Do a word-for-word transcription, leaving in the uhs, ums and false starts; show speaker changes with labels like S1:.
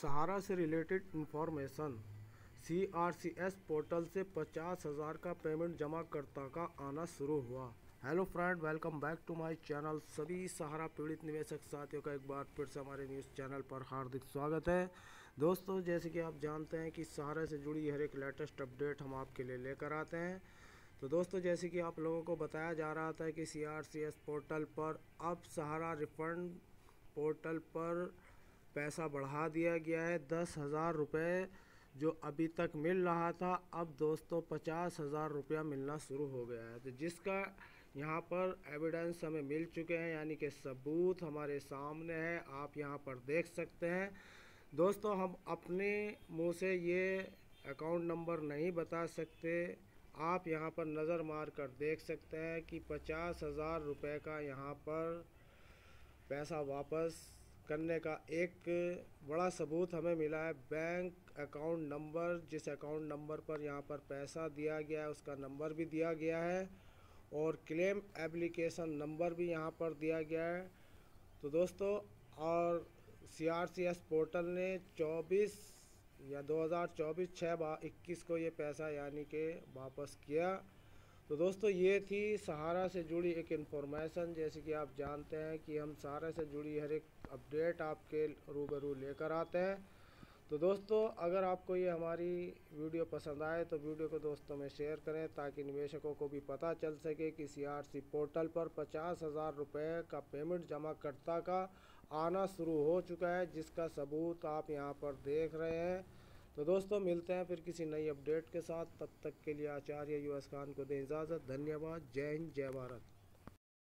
S1: सहारा से related information. C R C S portal से पचास हज़ार का पेमेंट जमाकर्ता का आना शुरू हुआ। Hello friend, welcome back to my channel. सभी सहारा पीड़ित निवेशक साथियों का एक बार फिर से हमारे न्यूज़ चैनल पर हार्दिक स्वागत है। दोस्तों, जैसे कि आप जानते हैं कि सहारा से जुड़ी हर एक लेटेस्ट अपडेट हम आपके लिए लेकर आते हैं। तो दोस्तों, जैसे कि आप लोगों को बताया जा रहा था कि C R C S portal पर अब सहारा रिफंड पोर्टल पर पैसा बढ़ा दिया गया है। दस हज़ार रुपये जो अभी तक मिल रहा था, अब दोस्तों पचास हज़ार रुपया मिलना शुरू हो गया है। तो जिसका यहाँ पर एविडेंस हमें मिल चुके हैं, यानी कि सबूत हमारे सामने है, आप यहाँ पर देख सकते हैं। दोस्तों, हम अपने मुंह से ये अकाउंट नंबर नहीं बता सकते, आप यहाँ पर नज़र मार कर देख सकते हैं कि पचास हज़ार रुपये का यहाँ पर पैसा वापस करने का एक बड़ा सबूत हमें मिला है। बैंक अकाउंट नंबर, जिस अकाउंट नंबर पर यहाँ पर पैसा दिया गया है उसका नंबर भी दिया गया है और क्लेम एप्लीकेशन नंबर भी यहाँ पर दिया गया है। तो दोस्तों, और C R C S portal ने चौबीस या दो हज़ार चौबीस छः बा इक्कीस को ये पैसा यानी कि वापस किया। तो दोस्तों, ये थी सहारा से जुड़ी एक इन्फॉर्मेशन। जैसे कि आप जानते हैं कि हम सहारा से जुड़ी हर एक अपडेट आपके रूबरू लेकर आते हैं। तो दोस्तों, अगर आपको ये हमारी वीडियो पसंद आए तो वीडियो को दोस्तों में शेयर करें, ताकि निवेशकों को भी पता चल सके कि सी आर सी पोर्टल पर पचास हज़ार रुपये का पेमेंट जमाकर्ता का आना शुरू हो चुका है, जिसका सबूत आप यहाँ पर देख रहे हैं। तो दोस्तों, मिलते हैं फिर किसी नई अपडेट के साथ। तब तक के लिए आचार्य यू एस खान को दें इजाज़त। धन्यवाद। जय हिंद, जय भारत।